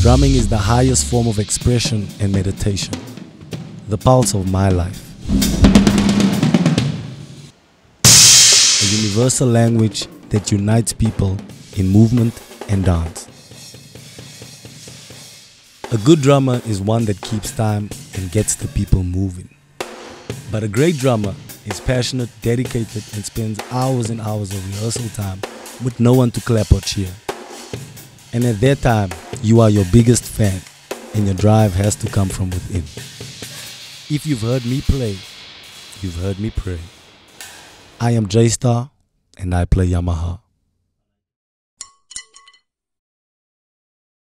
Drumming is the highest form of expression and meditation, the pulse of my life. A universal language that unites people in movement and dance. A good drummer is one that keeps time and gets the people moving. But a great drummer is passionate, dedicated, and spends hours and hours of rehearsal time with no one to clap or cheer. And at that time, you are your biggest fan, and your drive has to come from within. If you've heard me play, you've heard me pray. I am Jstar, and I play Yamaha.